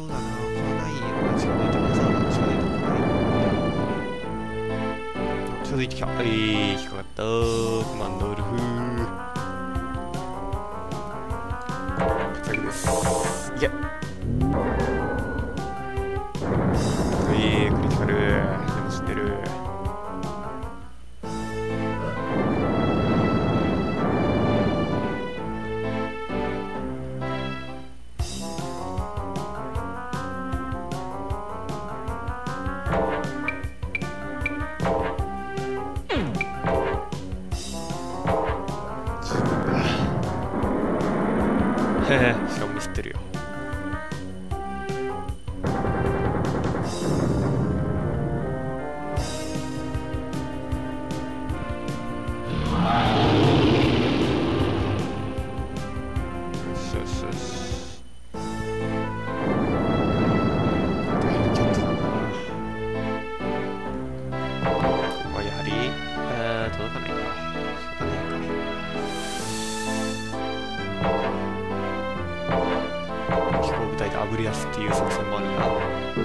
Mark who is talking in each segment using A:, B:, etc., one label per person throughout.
A: そうだな。このないのが近づいてわざわざ近づいてこない。近づいてきた。引っかかった。コマンドウルフ。活躍です。いけ。クリティカル。でも知ってる。しかもミスってるよ。炙り出すっていう作戦もあるな。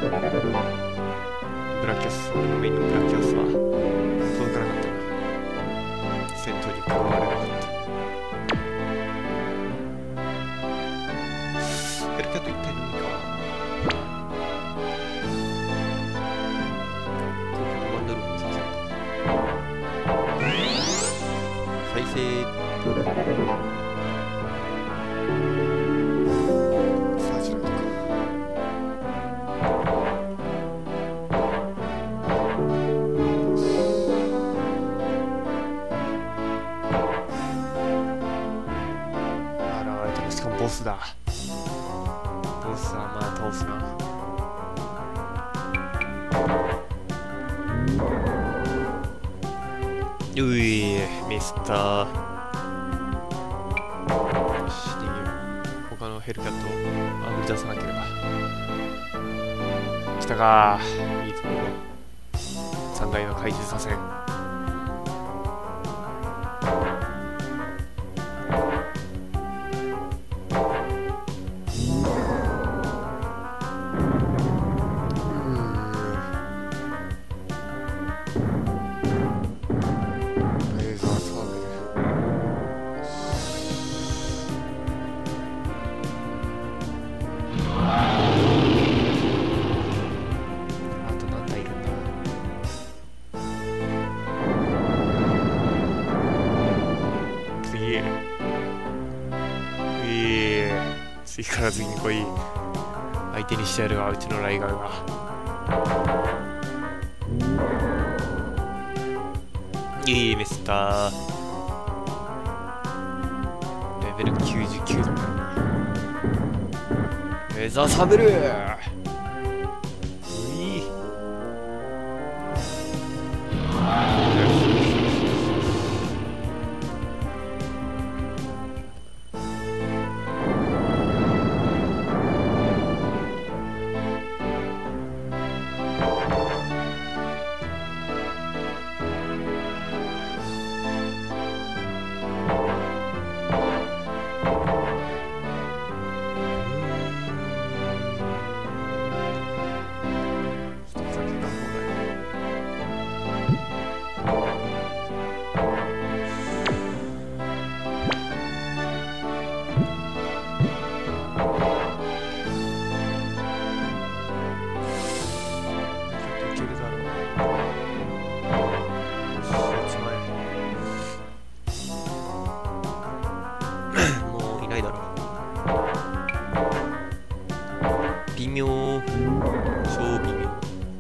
A: ブラキオス、俺のメインのブラキオスは届かなかったな。戦闘に加われなかった。ヘルキャット一体のみか。コマンドルーム作戦再生。ボスだ。ボスはまあ倒すな。ういミスったー。よし逃げよう。他のヘルキャットをあぶり出さなければ。来たかー。いいところ。3階の怪獣左遷。次から次に来い。相手にしてやるわ、うちのライガーが。いいミスったー。レベル99だからな。レーザーサブルー。微妙、超微妙。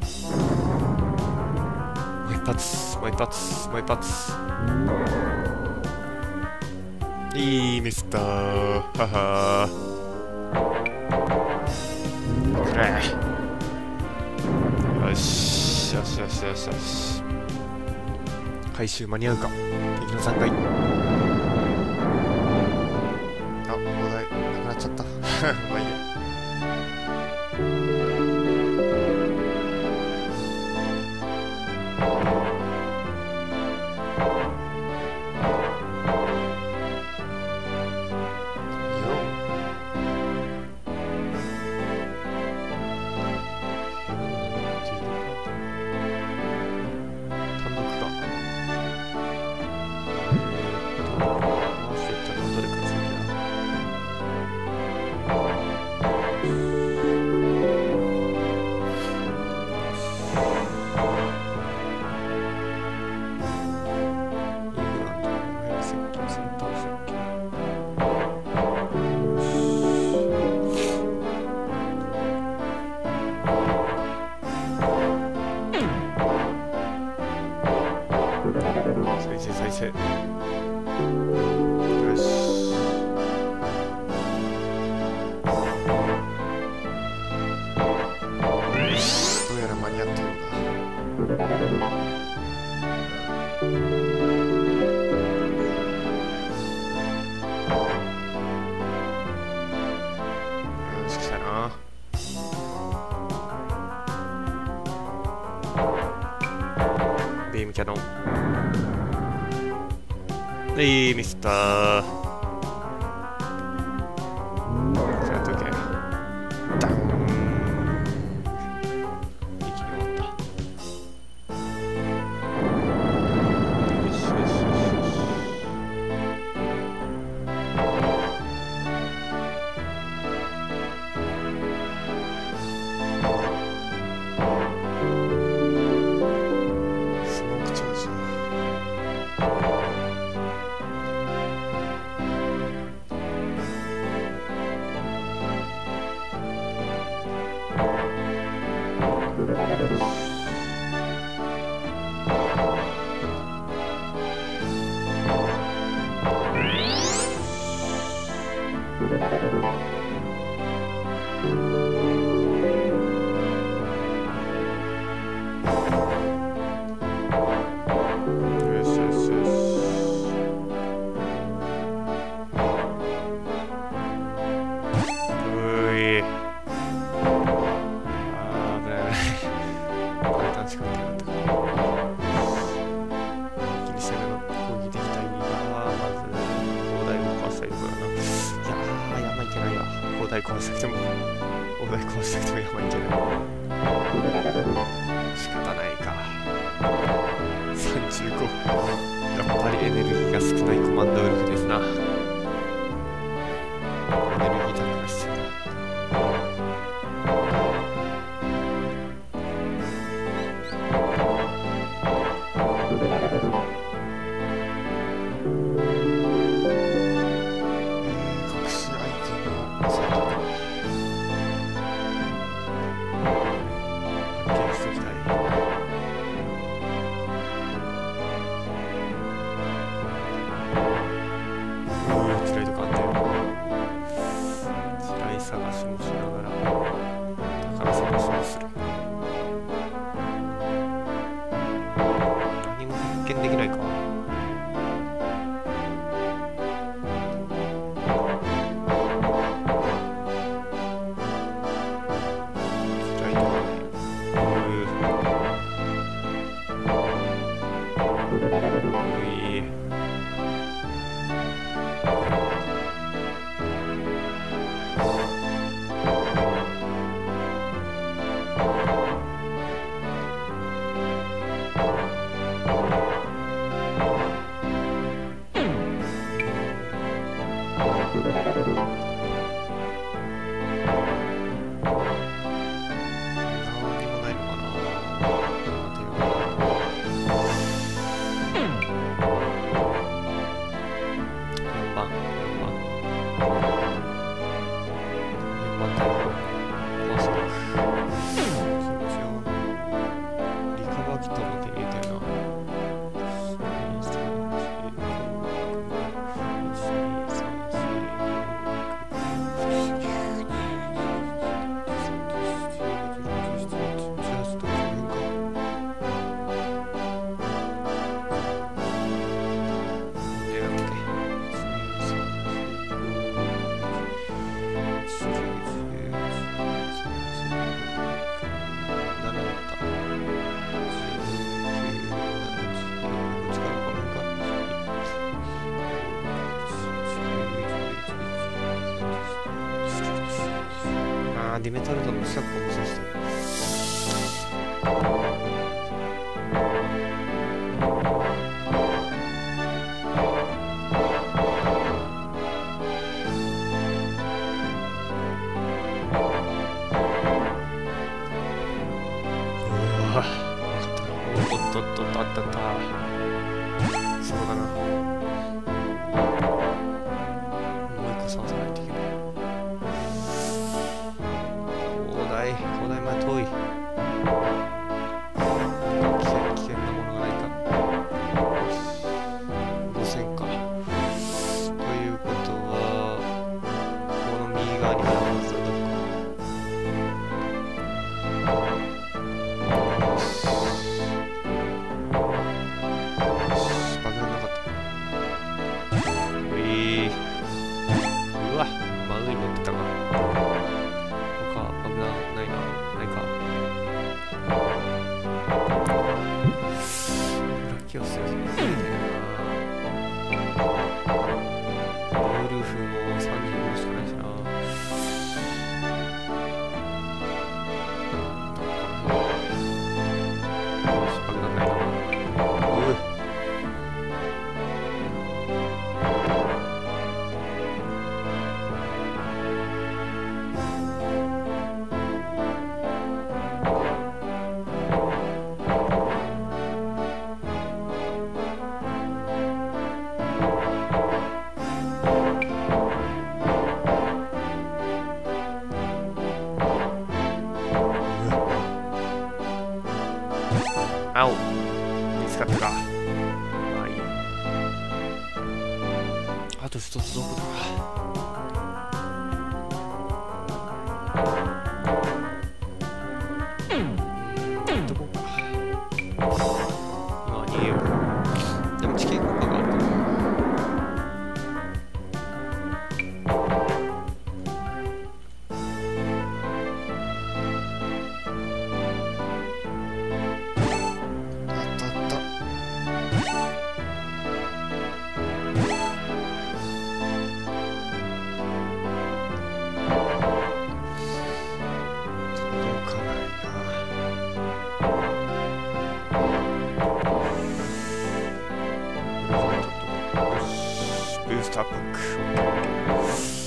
A: もう一発、もう一発、もう一発。いいミスター。ははー。くれ。よし、よしよしよしよし。回収間に合うか。敵の3回。あ、砲台なくなっちゃった。まあいいや。 よし。どうやら間に合ったようだ。よし、来たな。ビームキャノン。はい、ミスター。じゃあ、時計。ダン。一気に終わった。よしよしよしよし。スモークチャージ。よしよしよし。うい。あー、危ない危ない。これ短時間でやったから。気にしながら攻撃できたいが、まず、砲台を壊したいところだな。いやー、山いけないわ。砲台壊したくても、砲台壊したくても山いけない。仕方ないか。35。やっぱりエネルギーが少ないコマンドウルフですな。エネルギータンクが必要だ。隠しアイテムを最後発見しておきたい。地雷とかあったよ。地雷探しもしながら宝探しもする。何も発見できないか。地雷とかね。いい。ディメトルドの近くを目指してる。おっとっとっとあったあった。そうだな。もう一個探さないといけない。広大前取わ、真上に乗ってたか。他危ないな、ないか。ラキオスよりね。ウルフも35しかないしな。青見つかったか。まあいい。あと一つどこだ。どこか。今逃げよう。でも地形効果があるから。ブースターパック。